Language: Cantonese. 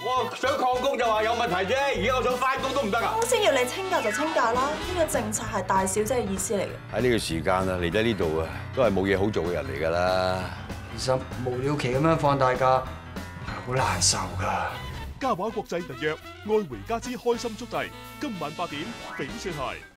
我想曠工就話有問題啫，而家我想翻工都唔得啊！ 公司要你清假就清假啦，呢個政策係大小姐嘅意思嚟嘅。 喺呢個時間啊，嚟得呢度啊，都係冇嘢好做嘅人嚟㗎啦。 其實無了期咁樣放大假，好難受㗎。 嘉華國際特約《愛回家之開心速遞》，今晚8點翡翠台。